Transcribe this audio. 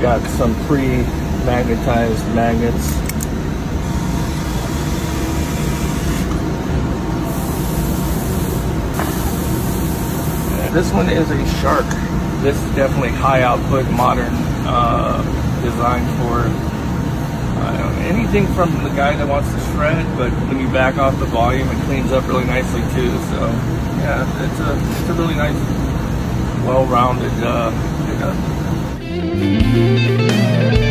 got some pre-magnetized magnets. This one is a Shark. This is definitely high output, modern, designed for anything from the guy that wants to shred, but when you back off the volume, it cleans up really nicely too. So yeah, it's a really nice, well-rounded pickup.